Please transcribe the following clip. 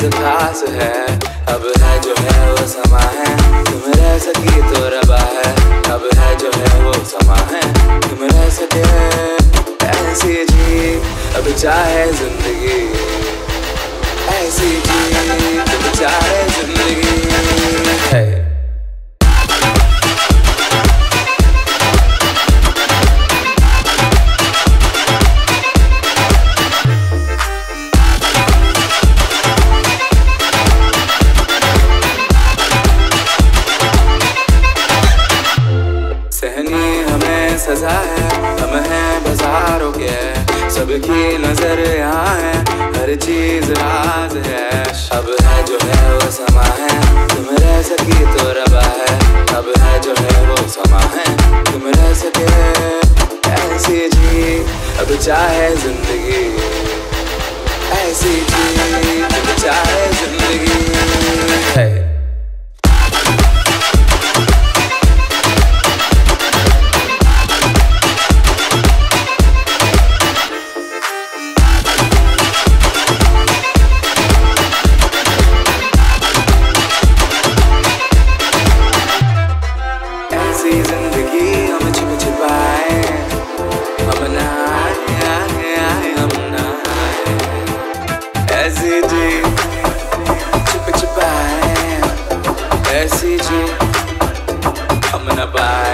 चीज खास है। अब है जो है वो समा है, तुम रह सकी तो रबा है। अब है जो है वो समा है, तुम रह सके ऐसी जी। अब चाहे जिंदगी ऐसी जी, अब चाहे जिंदगी। सहनी हमें सजा है, हम हैं बाजारों के, सबकी नजर यहाँ है, हर चीज राज है। अब है जो है वो समा है, तुम रह सकी तो रबा है। अब है जो है वो समा है, तुम रह सके ऐसी जी। अब चाहे जिंदगी ऐसी जी, अब चाहे जिंदगी। जिंदगी हम छुप छुपाए, हम नहाए हम नहाए ऐसी जी, छुप छुपाए ऐसी जी हम न पाए।